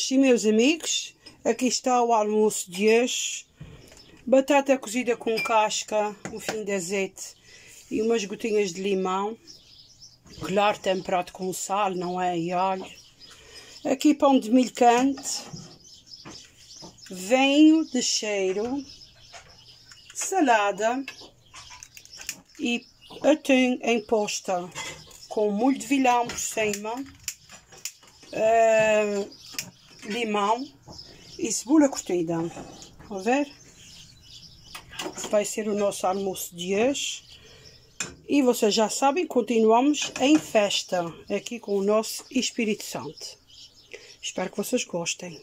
amigas e meus amigos, aqui está o almoço de hoje. Batata cozida com casca, um fim de azeite e umas gotinhas de limão. Claro, temperado com sal, não é? E alho. Aqui pão de milho quente, vinho de cheiro, salada e atum em posta com molho de vilão por cima, limão e cebola curtida. A ver? Vai ser o nosso almoço de hoje. E vocês já sabem, continuamos em festa aqui com o nosso Espírito Santo. Espero que vocês gostem.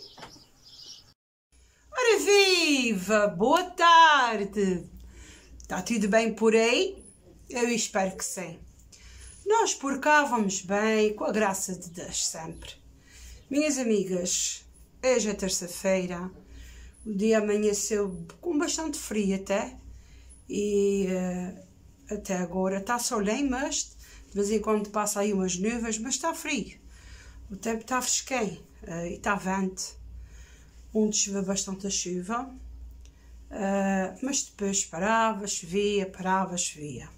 Ora viva! Boa tarde! Está tudo bem por aí? Eu espero que sim. Nós por cá vamos bem, com a graça de Deus sempre. Minhas amigas, hoje é terça-feira, o dia amanheceu com bastante frio até, e até agora está solinho, mas de vez em quando passa aí umas nuvens, mas está frio. O tempo está fresquinho e está vento, onde choveu bastante a chuva, mas depois parava, chovia, parava, chovia.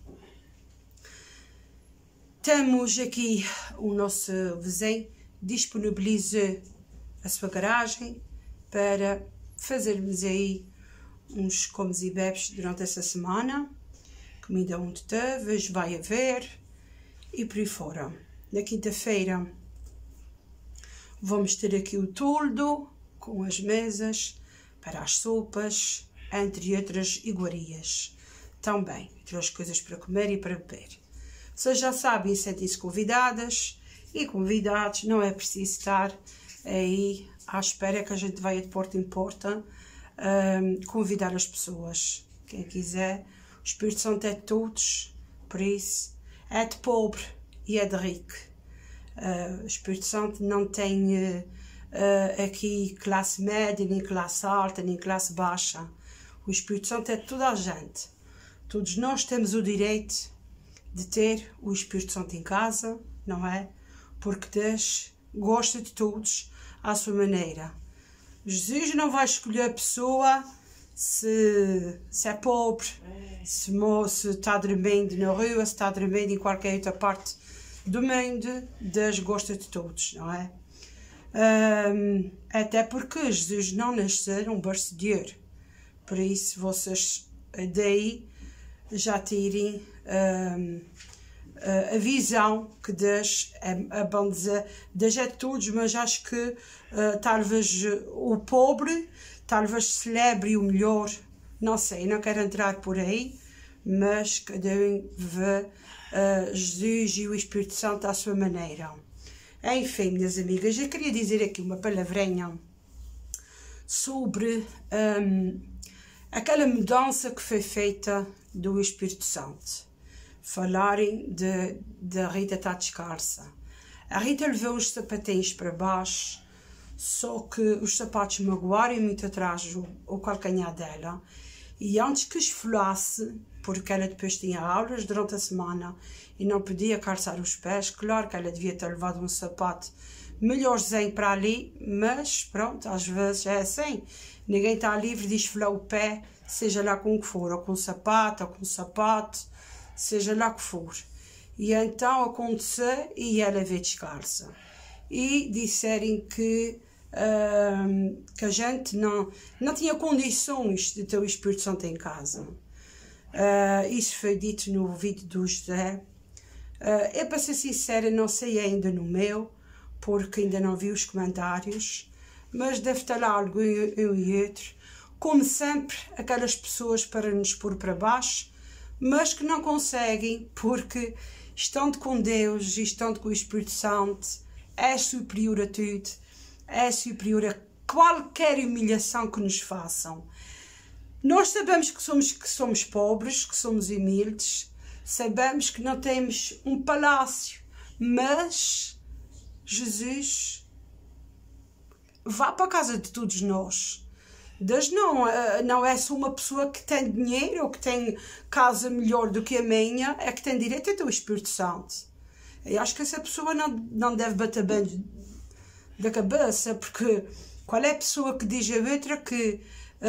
Temos aqui o nosso vizinho, disponibilizou a sua garagem para fazermos aí uns comes e bebes durante essa semana. Comida onde teve, hoje vai haver e por aí fora. Na quinta-feira vamos ter aqui o toldo com as mesas para as sopas, entre outras iguarias. Também, outras coisas para comer e para beber. Vocês já sabem, sentem-se convidadas e convidados, não é preciso estar aí à espera que a gente vai de porta em porta convidar as pessoas. Quem quiser, o Espírito Santo é de todos, por isso é de pobre e é de rico. O Espírito Santo não tem aqui classe média, nem classe alta, nem classe baixa. O Espírito Santo é de toda a gente. Todos nós temos o direito de ter o Espírito Santo em casa, não é? Porque Deus gosta de todos à sua maneira. Jesus não vai escolher a pessoa se é pobre, se está dormindo na rua, se está dormindo em qualquer outra parte do mundo. Deus gosta de todos, não é? Até porque Jesus não nasceu num berço de ouro. Por isso vocês daí já tirem a visão que Deus é bom dizer, Deus é de todos, mas acho que talvez o pobre, talvez celebre o melhor, não sei, não quero entrar por aí, mas cada um vê Jesus e o Espírito Santo à sua maneira. Enfim, minhas amigas, eu queria dizer aqui uma palavrinha sobre aquela mudança que foi feita do Espírito Santo. Falarem de Rita estar descalça. A Rita levou os sapatinhos para baixo, só que os sapatos magoaram muito atrás o calcanhar dela. E antes que esfolasse, porque ela depois tinha aulas durante a semana e não podia calçar os pés, claro que ela devia ter levado um sapato melhorzinho para ali, mas pronto, às vezes é assim. Ninguém está livre de esfolar o pé, seja lá com o que for, ou com sapato, ou com sapato, seja lá o que for. E então aconteceu e ela veio descalça. E disserem que a gente não tinha condições de ter o Espírito Santo em casa. Isso foi dito no vídeo do José. Eu, para ser sincera, não sei ainda no meu, porque ainda não vi os comentários, mas deve estar lá algo eu e outro. Como sempre, aquelas pessoas para nos pôr para baixo, mas que não conseguem, porque estando com Deus e estando com o Espírito Santo, é superior a tudo, é superior a qualquer humilhação que nos façam. Nós sabemos que somos pobres, que somos humildes, sabemos que não temos um palácio, mas Jesus vá para a casa de todos nós. Deus não é só uma pessoa que tem dinheiro ou que tem casa melhor do que a minha, é que tem direito a ter o Espírito Santo. Eu acho que essa pessoa não deve bater bem da cabeça, porque qual é a pessoa que diz a outra que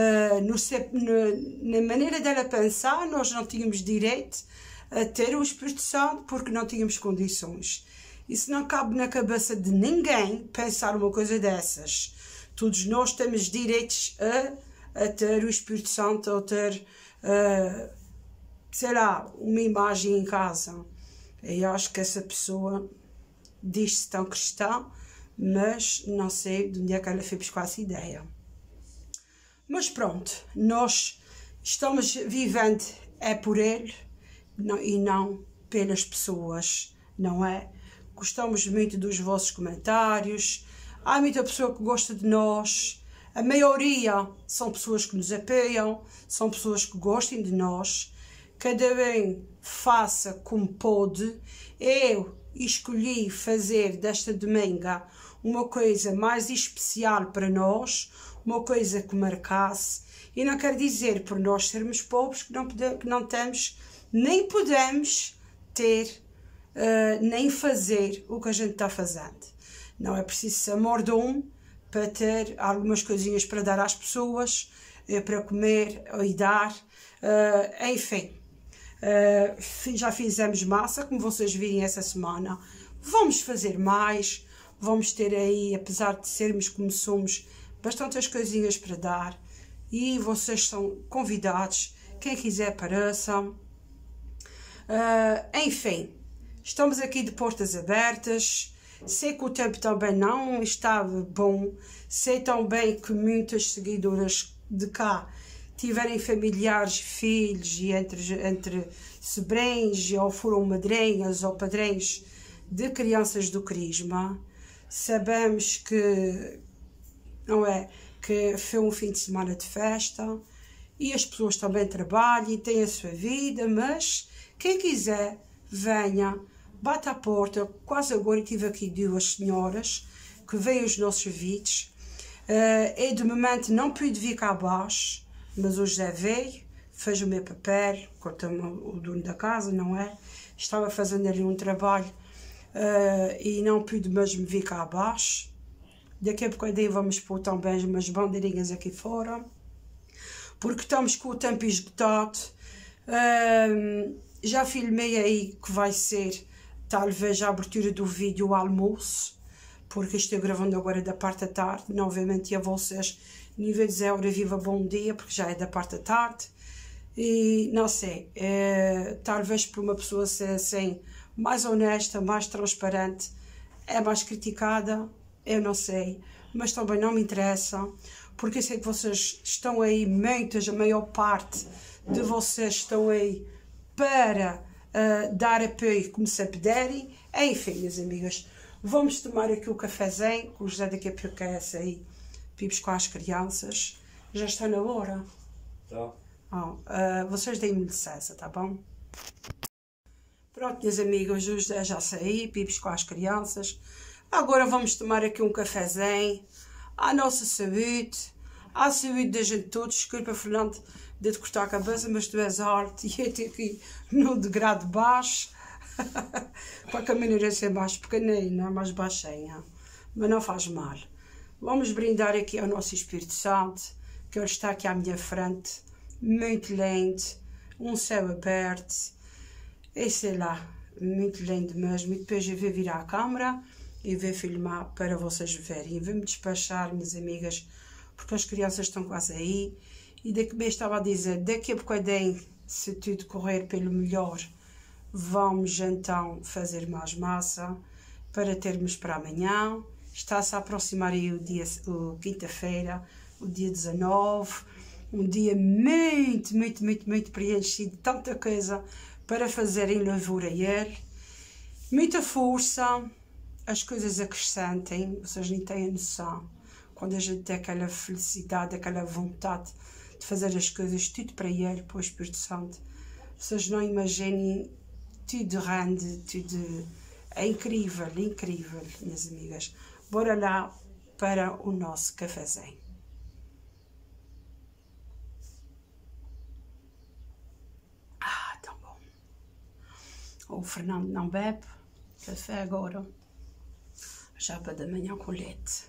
na maneira dela pensar nós não tínhamos direito a ter o Espírito Santo porque não tínhamos condições. Isso não cabe na cabeça de ninguém pensar uma coisa dessas. Todos nós temos direitos a ter o Espírito Santo ou ter, sei lá, uma imagem em casa. Eu acho que essa pessoa diz-se tão cristã, mas não sei de onde é que ela foi buscar essa ideia. Mas pronto, nós estamos vivendo é por Ele e não pelas pessoas, não é? Gostamos muito dos vossos comentários, há muita pessoa que gosta de nós, a maioria são pessoas que nos apoiam, são pessoas que gostam de nós, cada um faça como pode. Eu escolhi fazer desta domingo uma coisa mais especial para nós, uma coisa que marcasse, e não quer dizer por nós sermos pobres que não temos, nem podemos ter, nem fazer o que a gente está fazendo. Não é preciso ser mordomo para ter algumas coisinhas para dar às pessoas, para comer e dar, enfim. Já fizemos massa, como vocês viram essa semana. Vamos fazer mais, vamos ter aí, apesar de sermos como somos, bastantes coisinhas para dar. E vocês são convidados, quem quiser apareçam. Enfim, estamos aqui de portas abertas. Sei que o tempo também não estava bom. Sei também que muitas seguidoras de cá tiverem familiares, filhos e entre sobrinhos, ou foram madrinhas ou padrinhos de crianças do Crisma. Sabemos que, não é, que foi um fim de semana de festa e as pessoas também trabalham e têm a sua vida, mas quem quiser, venha, bate à porta. Quase agora tive aqui duas senhoras que veem os nossos vídeos. Eu de momento não pude vir cá abaixo, mas o José veio, fez o meu papel, o dono da casa, não é? Estava fazendo ali um trabalho e não pude mesmo vir cá abaixo. Daqui a bocadinho vamos pôr também umas bandeirinhas aqui fora, porque estamos com o tempo esgotado. Já filmei aí que vai ser talvez a abertura do vídeo ao almoço, porque estou gravando agora da parte da tarde. Novamente a vocês, nível de dizer hora viva bom dia, porque já é da parte da tarde. E não sei, talvez por uma pessoa ser assim, mais honesta, mais transparente, é mais criticada, eu não sei, mas também não me interessa, porque eu sei que vocês estão aí, a maior parte de vocês estão aí para dar apoio como sempre derem. Enfim, minhas amigas, vamos tomar aqui o cafezinho, que o José daqui a pouco quer sair pibos com as crianças. Já está na hora? Tá. Vocês deem-me licença, tá bom? Pronto, minhas amigas, o José já saiu, pibos com as crianças. Agora vamos tomar aqui um cafezinho, à nossa saúde, à saúde da gente todos. Desculpa, Fernando, de te cortar a cabeça, mas tu és alto e eu tenho aqui no degrau baixo, para que a maneira ser mais pequenina, mais baixinha, mas não faz mal. Vamos brindar aqui ao nosso Espírito Santo, que ele está aqui à minha frente, muito lindo, um céu aberto, e sei lá, muito lindo mesmo. E depois eu vou virar a câmera e vou filmar para vocês verem. Vou-me despachar, minhas amigas, porque as crianças estão quase aí. E daqui bem estava a dizer, daqui a bocadinho, se tudo correr pelo melhor, vamos então fazer mais massa para termos para amanhã. Está-se a aproximar aí o quinta-feira, o dia 19, um dia muito preenchido, tanta coisa para fazer em louvor a Ele. Muita força, as coisas acrescentem, vocês nem têm a noção. Quando a gente tem aquela felicidade, aquela vontade de fazer as coisas tudo para Ele, para o Espírito Santo, vocês não imaginem, tudo rende, tudo é incrível, minhas amigas. Bora lá para o nosso cafezinho. Tão bom. O Fernando não bebe café agora. Japa da manhã com leite.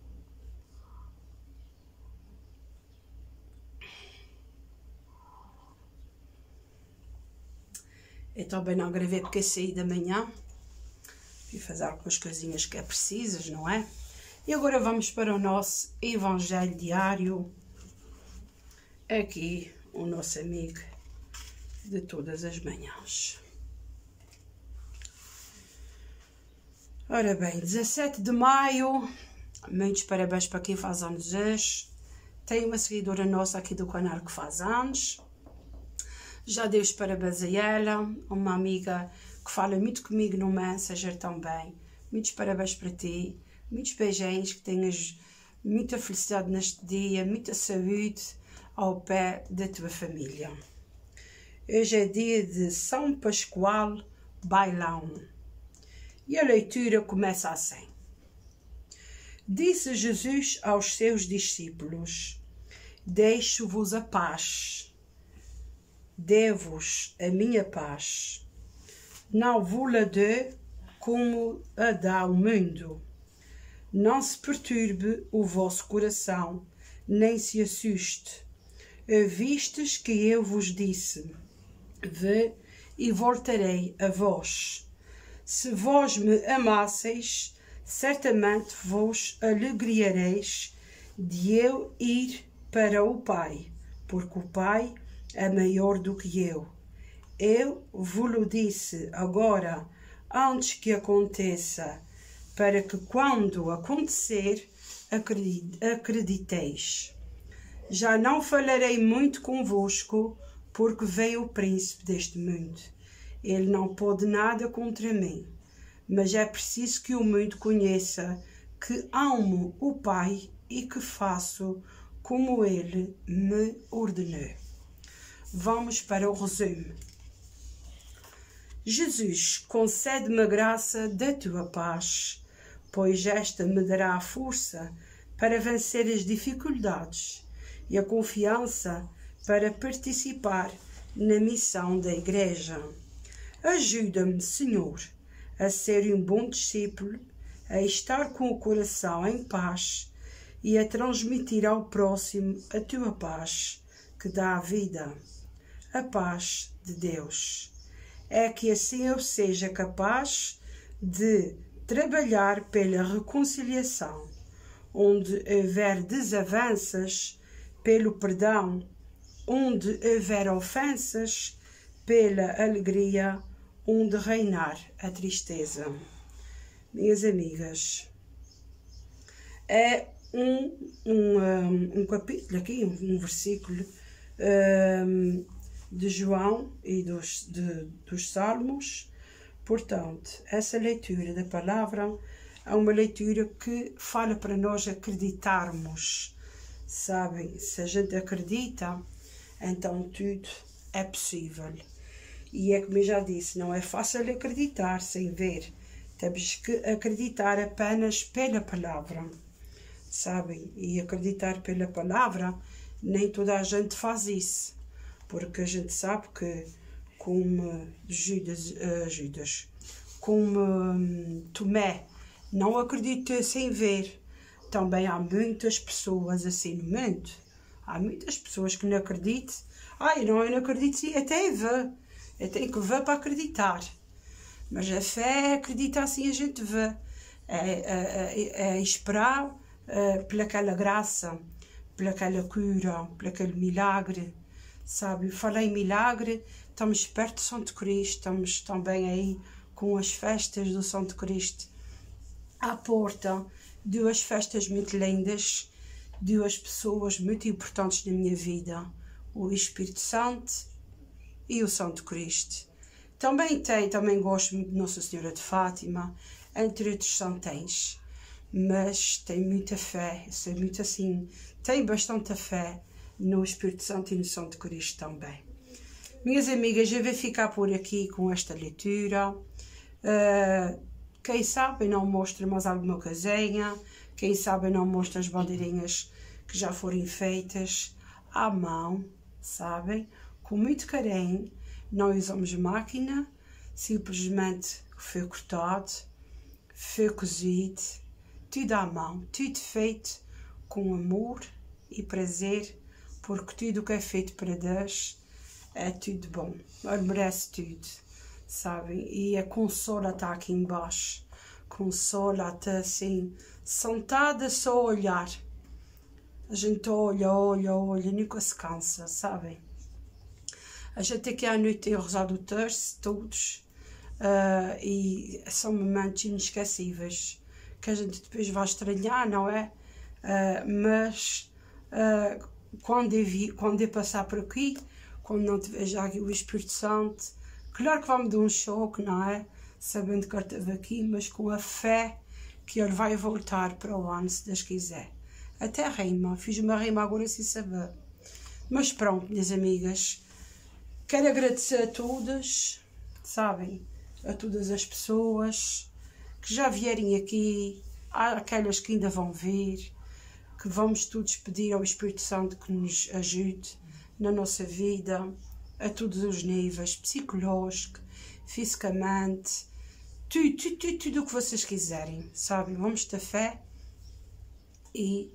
Eu também não gravei porque saí da manhã. Fui fazer algumas coisinhas que é precisas, não é? E agora vamos para o nosso Evangelho diário. Aqui, o nosso amigo de todas as manhãs. Ora bem, 17 de maio, muitos parabéns para quem faz anos hoje. Tem uma seguidora nossa aqui do canal que faz anos. Já dei os parabéns a ela, uma amiga que fala muito comigo no Messenger também. Muitos parabéns para ti, muitos beijinhos, que tenhas muita felicidade neste dia, muita saúde ao pé da tua família. Hoje é dia de São Pascoal Bailão. E a leitura começa assim. Disse Jesus aos seus discípulos: Deixo-vos a paz. Dê-vos a minha paz. Não vos la dou como a dá o mundo. Não se perturbe o vosso coração, nem se assuste. Vistes que eu vos disse: Vê e voltarei a vós. Se vós me amasseis, certamente vos alegriareis de eu ir para o Pai, porque o Pai é maior do que eu. Eu vos-lo disse agora, antes que aconteça, para que quando acontecer, acrediteis. Já não falarei muito convosco, porque veio o príncipe deste mundo. Ele não pode nada contra mim, mas é preciso que o mundo conheça que amo o Pai e que faço como ele me ordenou. Vamos para o resumo. Jesus, concede-me a graça da tua paz, pois esta me dará a força para vencer as dificuldades e a confiança para participar na missão da Igreja. Ajuda-me, Senhor, a ser um bom discípulo, a estar com o coração em paz e a transmitir ao próximo a tua paz, que dá a vida. A paz de Deus. É que assim eu seja capaz de trabalhar pela reconciliação, onde houver desavenças, pelo perdão, onde houver ofensas, pela alegria, onde reinar a tristeza. Minhas amigas, é um capítulo aqui, um versículo de João e dos Salmos. Portanto, essa leitura da palavra é uma leitura que fala para nós acreditarmos. Sabem, se a gente acredita, então tudo é possível. E é como eu já disse, não é fácil acreditar sem ver. Temos que acreditar apenas pela palavra. Sabem? E acreditar pela palavra, nem toda a gente faz isso. Porque a gente sabe que, como como Tomé não acreditou sem ver, também há muitas pessoas assim no mundo. Há muitas pessoas que não acreditam. Eu não acredito sim, até ver. Eu tenho que ver para acreditar. Mas a fé é acreditar assim, a gente vê. É esperar pelaquela graça, pelaquela cura, pelaquele milagre. Sabe, falei em milagre, estamos perto de Santo Cristo, estamos também aí com as festas do Santo Cristo à porta. Duas festas muito lindas, duas pessoas muito importantes na minha vida, o Espírito Santo e o Santo Cristo. Também gosto muito de Nossa Senhora de Fátima, entre outros santões, mas tenho muita fé, sou muito assim, tenho bastante fé no Espírito Santo e no Santo Cristo também. Minhas amigas, eu vou ficar por aqui com esta leitura. Quem sabe não mostra mais alguma coisinha, quem sabe não mostra as bandeirinhas que já foram feitas à mão, sabem? Com muito carinho, não usamos máquina, simplesmente foi cortado, foi cozido tudo à mão, tudo feito com amor e prazer, porque tudo o que é feito para Deus é tudo bom, ele merece tudo, sabem? E a Consola está aqui embaixo, Consola está assim, sentada só a olhar, a gente olha, nunca se cansa, sabem? A gente aqui à noite tem rezado o terço, todos, e são momentos inesquecíveis, que a gente depois vai estranhar, não é? Mas quando eu passar por aqui, quando não tiver já aqui o Espírito Santo, claro que vai-me dar um choque, não é? Sabendo que ele esteve aqui, mas com a fé que ele vai voltar para o ano, se Deus quiser. Até rima, fiz uma rima agora sem saber. Mas pronto, minhas amigas, quero agradecer a todas, sabem? A todas as pessoas que já vierem aqui, aquelas que ainda vão vir, que vamos todos pedir ao Espírito Santo que nos ajude na nossa vida, a todos os níveis, psicológico, fisicamente, tudo o que vocês quiserem, sabem? Vamos ter fé e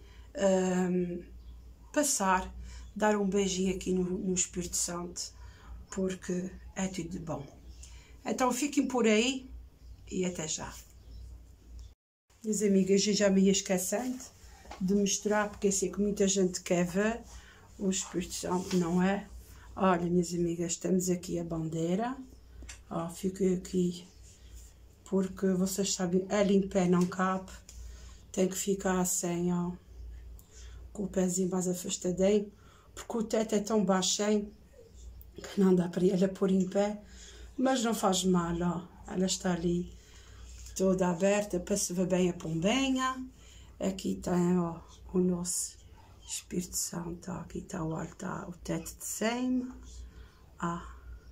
dar um beijinho aqui no Espírito Santo, porque é tudo de bom. Então fiquem por aí e até já. Minhas amigas, eu já me ia esquecendo de mostrar, porque eu sei que muita gente quer ver o Espírito Santo, não é? Olha, minhas amigas, temos aqui a bandeira. Ó, fiquei aqui, porque vocês sabem, ela em pé não cabe. Tem que ficar assim, ó, com o pezinho mais afastadinho, porque o teto é tão baixinho que não dá para ela pôr em pé. Mas não faz mal, ó. Ela está ali toda aberta para se ver bem a pombinha. Aqui tem, ó, o nosso Espírito Santo. Ó, aqui está o altar, o teto de cima. Ó.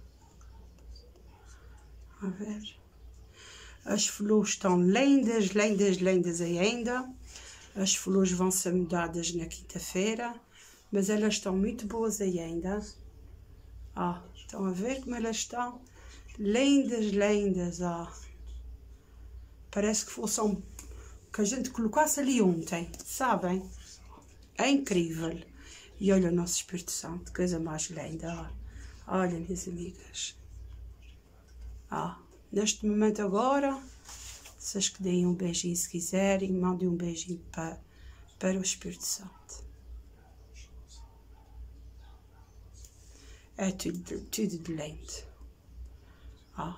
A ver. As flores estão lindas, lindas, lindas ainda. As flores vão ser mudadas na quinta-feira, mas elas estão muito boas ainda. Ó, estão a ver como elas estão? Lindas, lindas, ó. Parece que fossem que a gente colocasse ali ontem, sabem? É incrível. E olha o nosso Espírito Santo, coisa mais linda, ó. Olha, minhas amigas. Ó, neste momento agora, vocês que deem um beijinho se quiserem, mandem um beijinho para o Espírito Santo. É tudo de lindo. Ó.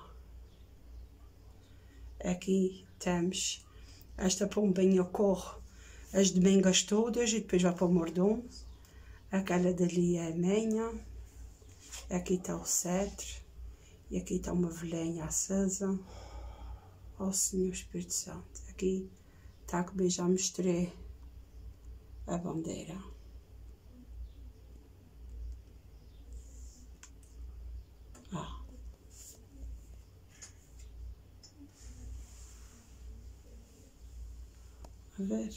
Aqui temos esta pombinha, corre as domingas todas e depois vai para o mordomo. Aquela dali é a minha. Aqui está o cetro. E aqui está uma velhinha acesa. Ó Senhor Espírito Santo. Aqui está que já mostrei a bandeira. Ó. A ver?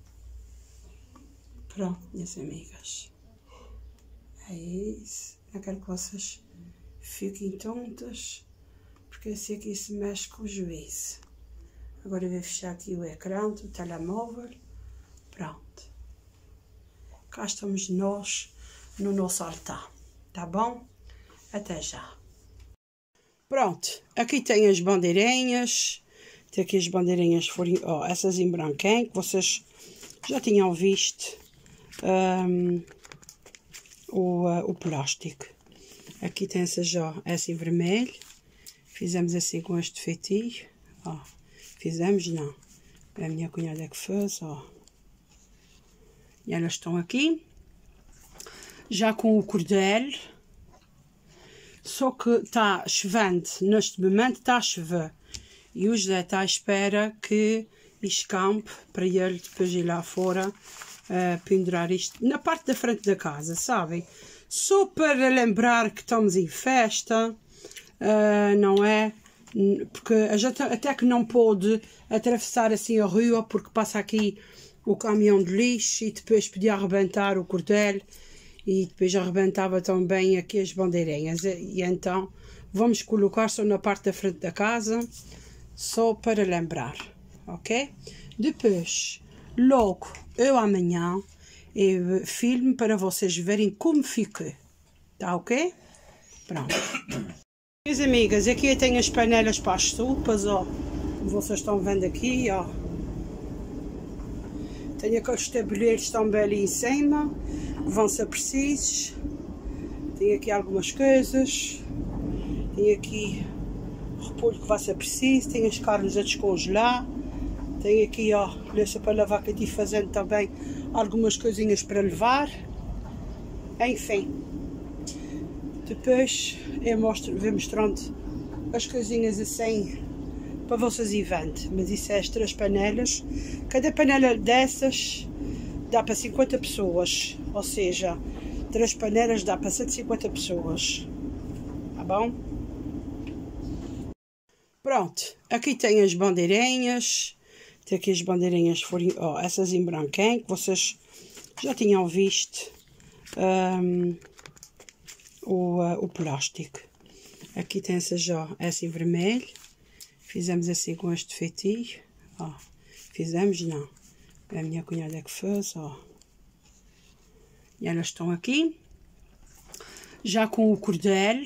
Pronto, minhas amigas. É isso. Eu quero que vocês fiquem tontas, porque assim aqui se mexe com o juízo. Agora eu vou fechar aqui o ecrã do telemóvel. Pronto. Cá estamos nós no nosso altar. Tá bom? Até já. Pronto. Aqui tem as bandeirinhas. Tem aqui as bandeirinhas, ó, essas em branquinho, que vocês já tinham visto o plástico. Aqui tem essa já, essa em vermelho. Fizemos assim com este feitio, ó. Fizemos, não. É a minha cunhada que fez, ó. E elas estão aqui. Já com o cordel. Só que está chovendo, neste momento está a chover. E o José está à espera que escampe para ele depois ir lá fora pendurar isto na parte da frente da casa, sabem? Só para lembrar que estamos em festa, não é? Porque a gente até que não pôde atravessar assim a rua porque passa aqui o caminhão de lixo e depois podia arrebentar o cordel e depois arrebentava também aqui as bandeirinhas. E então vamos colocar só na parte da frente da casa, só para lembrar, ok? Depois, logo, eu amanhã, eu filme para vocês verem como fica. Tá ok? Pronto. Minhas amigas, aqui eu tenho as panelas para as sopas, ó. Como vocês estão vendo aqui, ó. Tenho aqueles tabuleiros que estão bem ali em cima, que vão ser precisos. Tenho aqui algumas coisas. Tenho aqui repolho que vai ser preciso. Tenho as carnes a descongelar. Tenho aqui, ó, louça para lavar que eu estive fazendo também algumas coisinhas para levar. Enfim. Depois eu vou mostrando as coisinhas assim para vocês ir vendo. Mas isso é as 3 panelas. Cada panela dessas dá para 50 pessoas. Ou seja, 3 panelas dá para 150 pessoas. Tá bom? Pronto. Aqui tem as bandeirinhas. Tem aqui as bandeirinhas, ó, essas em branquinho, que vocês já tinham visto. O plástico. Aqui tem essa já, essa em vermelho. Fizemos assim com este feitio. Ó, fizemos, não. A minha cunhada é que fez, ó. E elas estão aqui. Já com o cordel.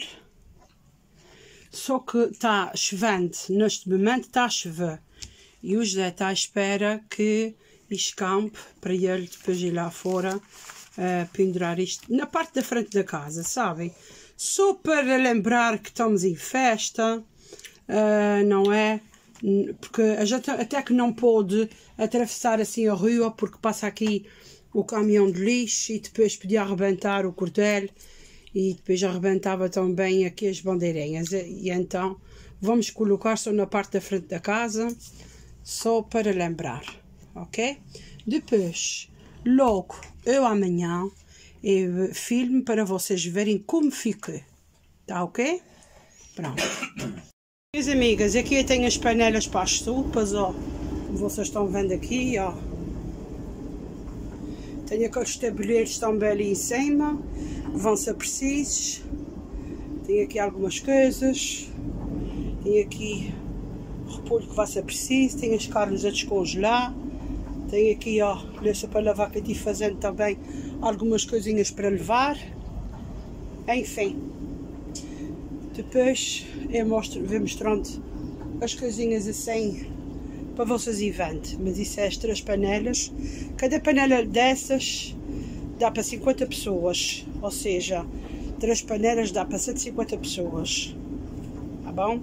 Só que está chovendo. Neste momento está a chover. E o José está à espera que escampe para ele depois ir lá fora pendurar isto na parte da frente da casa, sabem? Só para lembrar que estamos em festa, não é? Porque a gente até que não pôde atravessar assim a rua porque passa aqui o caminhão de lixo e depois podia arrebentar o cordel e depois arrebentava também aqui as bandeirinhas. E então vamos colocar só na parte da frente da casa. Só para lembrar, ok? Depois, logo, eu amanhã, eu filme para vocês verem como fica. Tá ok? Pronto. Minhas amigas, aqui eu tenho as panelas para as sopas, ó. Como vocês estão vendo aqui, ó. Tenho aqueles tabuleiros que estão bem ali em cima, que vão ser precisos. Tenho aqui algumas coisas. Tenho aqui repolho que vai ser preciso, tenho as carnes a descongelar, tenho aqui, ó, louça para lavar que eu estive fazendo também algumas coisinhas para levar. Enfim. Depois eu vou mostrando as coisinhas assim para vocês ir vendo. Mas isso é as 3 panelas. Cada panela dessas dá para 50 pessoas. Ou seja, 3 panelas dá para 150 pessoas. Tá bom?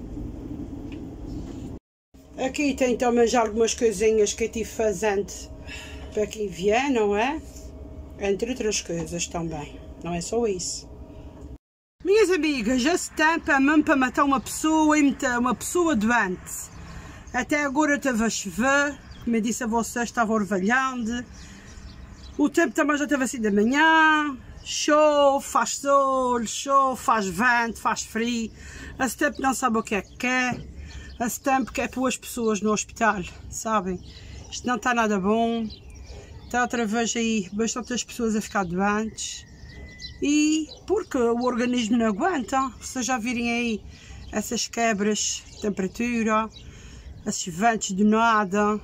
Aqui tem também já algumas coisinhas que eu estive fazendo para quem vier, não é? Entre outras coisas também. Não é só isso. Minhas amigas, esse tempo é mesmo para matar uma pessoa e meter uma pessoa doente. Até agora estava a chover, como eu disse a vocês, estava orvalhando. O tempo também já estava assim da manhã. Chove, faz sol, chove, faz vento, faz frio. Esse tempo não sabe o que é que quer. Esse tempo que é pôr as pessoas no hospital, sabem? Isto não está nada bom. Está outra vez aí bastantes pessoas a ficar doentes. E porque o organismo não aguenta. Vocês já virem aí essas quebras de temperatura, esses ventos do nada,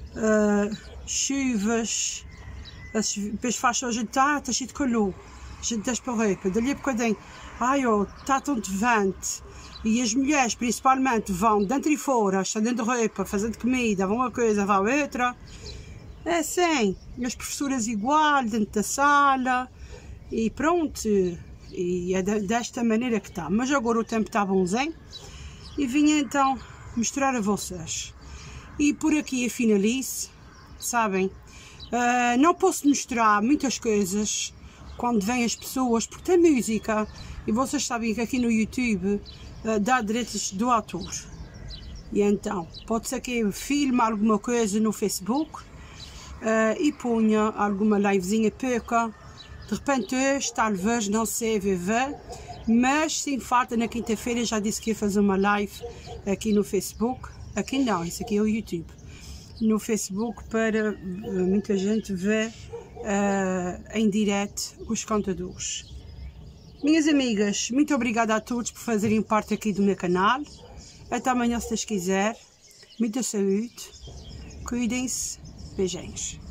chuvas. Depois faz a gente está cheio de calor. A gente desce para a roupa. Dali a bocadinho, ai ó, está tanto vento. E as mulheres, principalmente, vão dentro e fora, estendendo roupa, fazendo comida, vão uma coisa, vão outra. É assim. E as professoras igual, dentro da sala. E pronto. E é desta maneira que está. Mas agora o tempo está bonzinho. E vim então mostrar a vocês. E por aqui eu finalizo. Sabem? Não posso mostrar muitas coisas quando vêm as pessoas, porque tem música. E vocês sabem que aqui no YouTube dá direitos do autor. E então, pode ser que eu filme alguma coisa no Facebook e ponha alguma livezinha pouca. De repente hoje, talvez, não sei, viver. Mas sem falta, na quinta-feira já disse que ia fazer uma live aqui no Facebook. Aqui não, isso aqui é o YouTube. No Facebook para muita gente ver em direto os contadores. Minhas amigas, muito obrigada a todos por fazerem parte aqui do meu canal. Até amanhã, se Deus quiser. Muita saúde. Cuidem-se. Beijinhos.